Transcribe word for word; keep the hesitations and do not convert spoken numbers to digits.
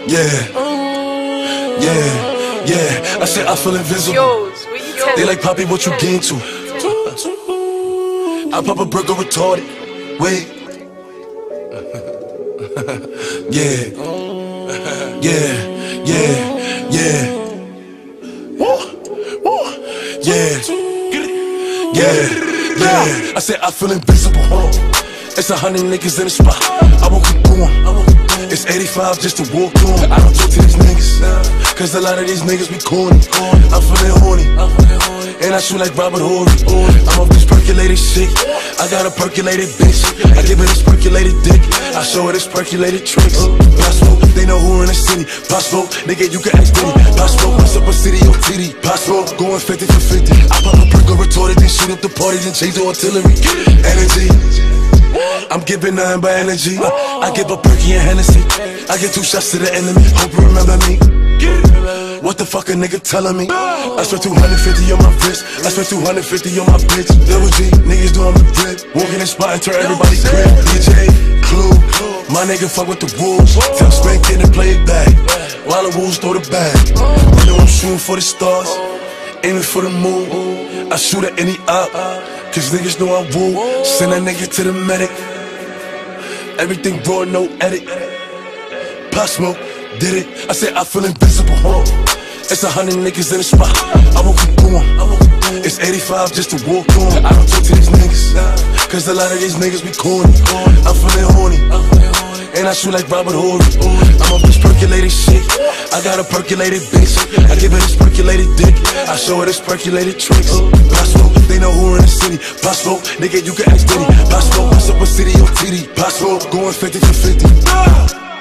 Yeah, yeah, yeah. I said I feel invisible. They like, Poppy, what you gain to? I pop a brick or retarded. Wait. Yeah, yeah, yeah, yeah. Woo, woo. Yeah, yeah, yeah. I said I feel invisible. It's a hundred niggas in the spot. I won't keep going. It's eighty-five just to walk on. I don't talk to these niggas, cause a lot of these niggas be corny. I'm feeling horny, and I shoot like Robert Horry. I'm off this percolated shit. I got a percolated bitch. I give her this percolated dick. I show her this percolated tricks. Possible, they know who in the city. Possible, nigga, you can ask Diddy. Possible, what's up a city or T D? Possible, going fifty for fifty. I pop a perk or retorted, then shoot up the party, then change the artillery. Energy, I'm giving nothing but energy. I give a perky and Hennessy. I get two shots to the enemy. Hope you remember me. What the fuck a nigga telling me? I spent two hundred fifty on my wrist. I spent two hundred fifty on my bitch. Double G, niggas doing the drip. Walking in spot and turn everybody crib. D J, Clue, my nigga fuck with the wolves. Tell Spank in and play it back, while the wolves throw the bag. You know I'm shooting for the stars, aiming for the moon. I shoot at any op, cause niggas know I woo. Send a nigga to the medic. Everything raw, no edit. Pop Smoke, did it. I said I feel invisible. It's a hundred niggas in the spot. I won't keep going. It's eighty-five just to walk on. I don't talk to these niggas, cause a lot of these niggas be corny. I'm feeling horny, and I shoot like Robert Horry. I'm off this percolated shit. I got a percolated bitch. I give her this percolated dick. I show her this percolated tricks. Possible, they know who in the city. Possible, nigga, you can ask Diddy. Possible, what's up a city or T D? Possible, going fifty for fifty.